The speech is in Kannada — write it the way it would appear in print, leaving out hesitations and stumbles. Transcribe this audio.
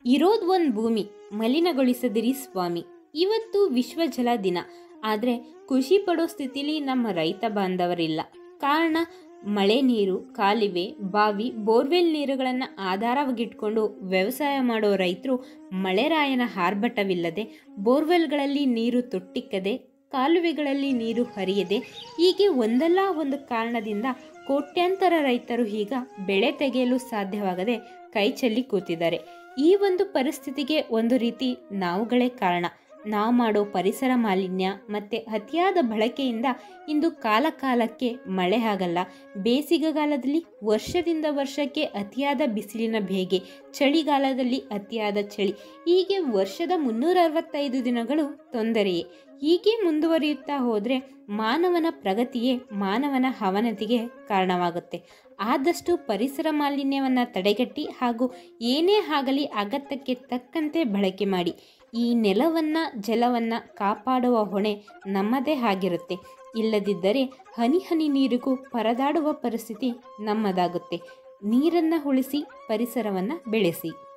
ಇರೋದು ಒಂದು ಭೂಮಿ, ಮಲಿನಗೊಳಿಸದಿರಿ ಸ್ವಾಮಿ. ಇವತ್ತು ವಿಶ್ವ ಜಲ ದಿನ. ಆದರೆ ಖುಷಿ ಪಡೋ ಸ್ಥಿತಿಲಿ ನಮ್ಮ ರೈತ ಬಾಂಧವರಿಲ್ಲ. ಕಾರಣ ಮಳೆ ನೀರು, ಕಾಲುವೆ, ಬಾವಿ, ಬೋರ್ವೆಲ್ ನೀರುಗಳನ್ನು ಆಧಾರವಾಗಿಟ್ಕೊಂಡು ವ್ಯವಸಾಯ ಮಾಡೋ ರೈತರು ಮಳೆರಾಯನ ಆರ್ಭಟವಿಲ್ಲದೆ, ಬೋರ್ವೆಲ್ಗಳಲ್ಲಿ ನೀರು ತೊಟ್ಟಿಕ್ಕದೆ, ಕಾಲುವೆಗಳಲ್ಲಿ ನೀರು ಹರಿಯದೆ, ಹೀಗೆ ಒಂದಲ್ಲ ಒಂದು ಕಾರಣದಿಂದ ಕೋಟ್ಯಾಂತರ ರೈತರು ಈಗ ಬೆಳೆ ತೆಗೆಯಲು ಸಾಧ್ಯವಾಗದೆ ಕೈ ಚೆಲ್ಲಿ ಕೂತಿದ್ದಾರೆ. ಈ ಒಂದು ಪರಿಸ್ಥಿತಿಗೆ ಒಂದು ರೀತಿ ನಾವುಗಳೇ ಕಾರಣ. ನಾವು ಮಾಡೋ ಪರಿಸರ ಮಾಲಿನ್ಯ ಮತ್ತು ಅತಿಯಾದ ಬಳಕೆಯಿಂದ ಇಂದು ಕಾಲಕ್ಕೆ ಮಳೆ ಆಗಲ್ಲ. ಬೇಸಿಗೆಗಾಲದಲ್ಲಿ ವರ್ಷದಿಂದ ವರ್ಷಕ್ಕೆ ಅತಿಯಾದ ಬಿಸಿಲಿನ ಬೇಗೆ, ಚಳಿಗಾಲದಲ್ಲಿ ಅತಿಯಾದ ಚಳಿ, ಹೀಗೆ ವರ್ಷದ 365 ದಿನಗಳು ತೊಂದರೆಯೇ. ಹೀಗೆ ಮುಂದುವರಿಯುತ್ತಾ ಹೋದರೆ ಮಾನವನ ಪ್ರಗತಿಯೇ ಮಾನವನ ಅವನತಿಗೆ ಕಾರಣವಾಗುತ್ತೆ. ಆದಷ್ಟು ಪರಿಸರ ಮಾಲಿನ್ಯವನ್ನು ತಡೆಗಟ್ಟಿ ಹಾಗೂ ಏನೇ ಆಗಲಿ ಅಗತ್ಯಕ್ಕೆ ತಕ್ಕಂತೆ ಬಳಕೆ ಮಾಡಿ. ಈ ನೆಲವನ್ನು ಜಲವನ್ನು ಕಾಪಾಡುವ ಹೊಣೆ ನಮ್ಮದೇ ಆಗಿರುತ್ತೆ. ಇಲ್ಲದಿದ್ದರೆ ಹನಿ ಹನಿ ನೀರಿಗೂ ಪರದಾಡುವ ಪರಿಸ್ಥಿತಿ ನಮ್ಮದಾಗುತ್ತೆ. ನೀರನ್ನು ಉಳಿಸಿ, ಪರಿಸರವನ್ನು ಬೆಳೆಸಿ.